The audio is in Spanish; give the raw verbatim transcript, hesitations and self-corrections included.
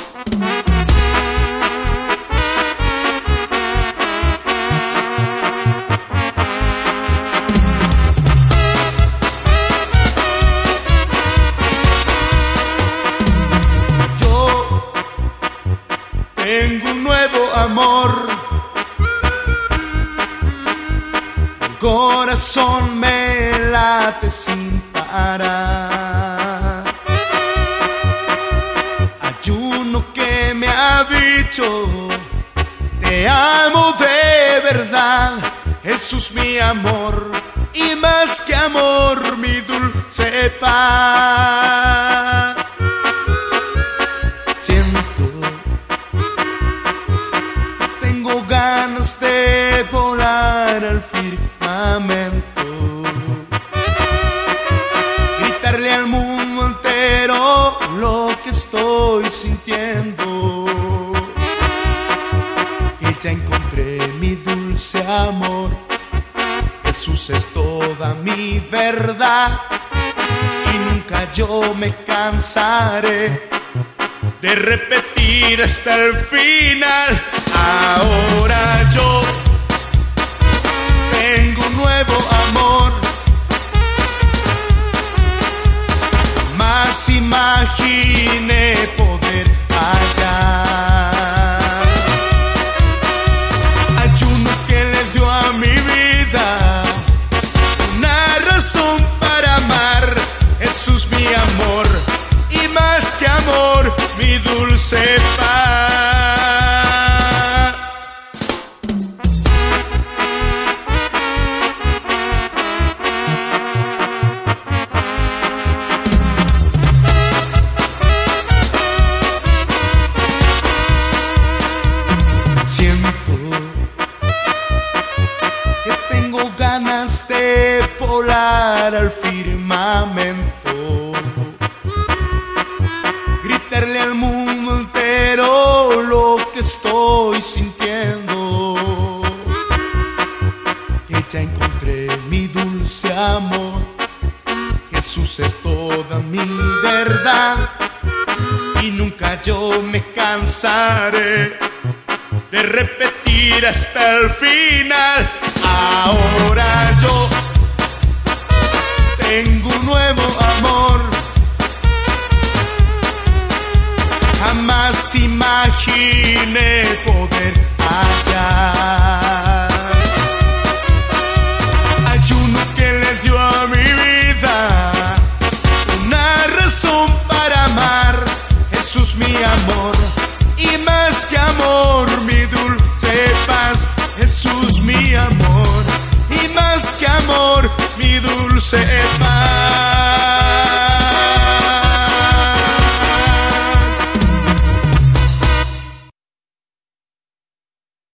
Tengo un nuevo amor, el corazón me late sin parar. Hay uno que me ha dicho, te amo de verdad, Jesús mi amor, y más que amor mi dulce paz. Siento ganas de volar al firmamento, gritarle al mundo entero lo que estoy sintiendo, que ya encontré mi dulce amor, Jesús es toda mi verdad, y nunca yo me cansaré de repetir hasta el final. Ahora yo tengo un nuevo amor, más imaginé poder hallar. Hay uno que le dio a mi vida una razón para amar, Jesús mi amor, y más que amor mi dulce paz. Siento que tengo ganas de volar al firmamento, gritarle al mundo entero lo que estoy sintiendo, que ya encontré mi dulce amor, Jesús es toda mi verdad, y nunca yo me cansaré de repetir hasta el final. Ahora yo tengo un nuevo amor, jamás imaginé poder hallar. Hay uno que le dio a mi vida una razón para amar, Jesús mi amor, y más que amor mi dulce paz, Jesús mi amor, y más que amor mi dulce paz.